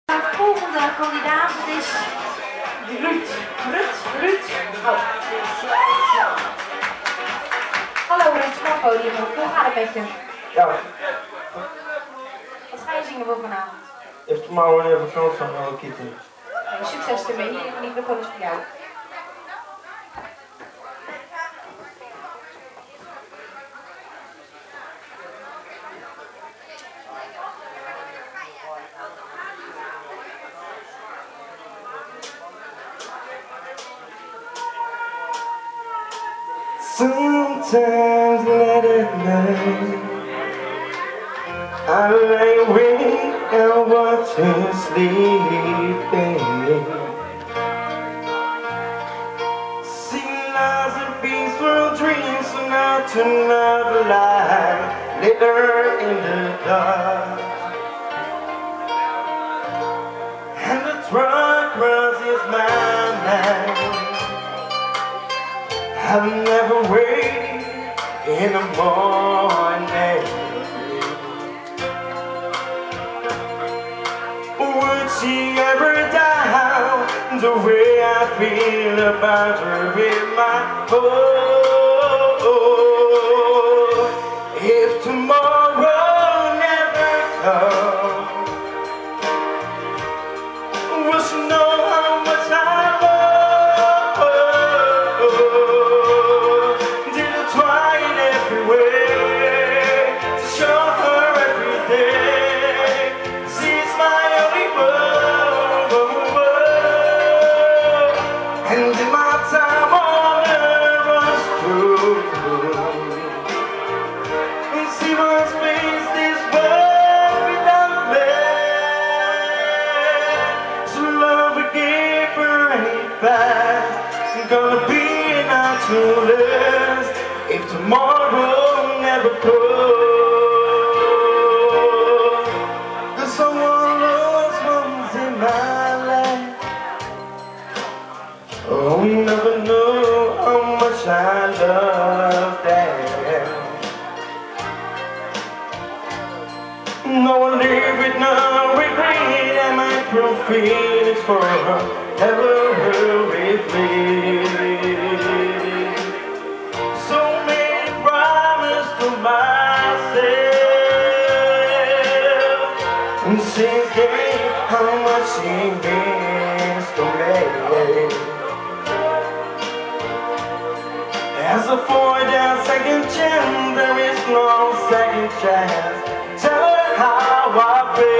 De volgende kandidaat is Ruud. Oh. Hallo Ruud, van het podium. Hoe gaat het met je? Ja. Wat ga je zingen voor vanavond? Heeft de mouwen even kans van Hello Kitty. Succes ermee, hier de microfoon is voor jou. Sometimes late at night I lay awake and watch her sleeping. See lies and peaceful dreams, so now tonight the light later in the dark, and the drug crosses my mind. I'll never wait in the morning. Would she ever doubt the way I feel about her in my heart? If tomorrow never comes, will she know how much I love her? Did I try it every way to show her every day? She's my only world, and in my time on earth was through. And she must face this world without me. So love I gave her ain't back, gonna be naturalist if tomorrow never comes. There's someone lost ones in my life. Oh, you never know how much I love them. No one live with no regret, and my true feelings for her ever with me. So many promises to myself, and since then, how much she means to me. As a for that second chance, there is no second chance. Tell her how I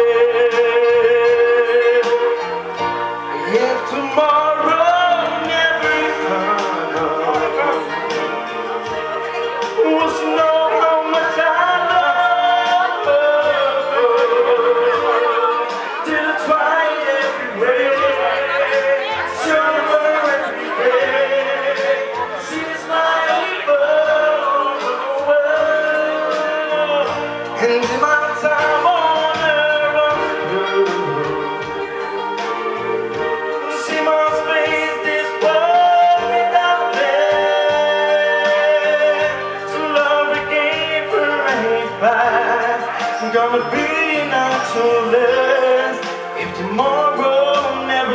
feel. If tomorrow never comes, will she know how much I love her? Did I try every way? Show her every day. She's my world, and in my time on earth was through. She must face this world without me. So love I gave her ain't back, gonna be a naturalist if tomorrow never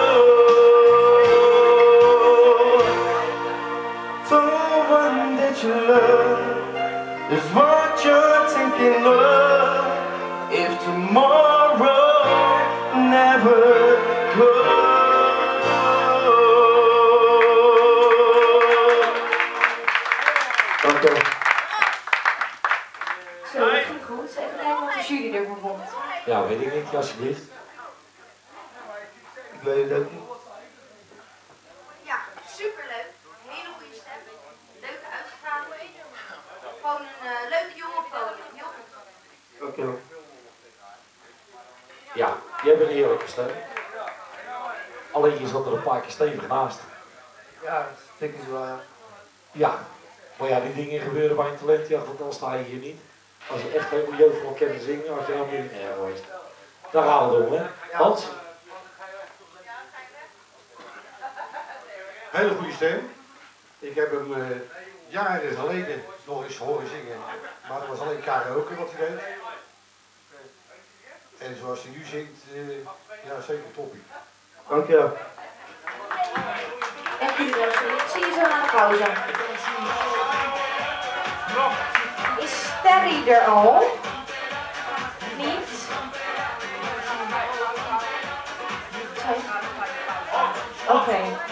comes. So the one that you love is what you're thinking of if tomorrow never comes. Dank u. Zo, dat ging goed. Even kijken wat de jury ervan vond. Ja, weet ik niet, alsjeblieft. Ik weet het ook niet. Ja, superleuk. Hele goede stem. Leuke uitstraling. Gewoon een leuke jongen op podium. Heel goed. Dank je wel. Ja, jij bent een heerlijke stem. Alleen je zat er een paar keer stevig naast. Ja, dat denk ik wel. Ja, maar ja, die dingen gebeuren bij een talentjacht, want dan sta je hier niet. Als je echt helemaal jeugd van kennen zingen, had je helemaal niet meer geweest. Daar gaan we door, hè? Hans? Hele goede stem. Ik heb hem jaren geleden nog eens horen zingen, maar dat was alleen karaoke wat hij deed. En zoals hij nu zingt, ja, zeker toppie. Dankjewel. En jullie wel. Ik zie je zo na de pauze. Is Terry er al? Niet? Oké.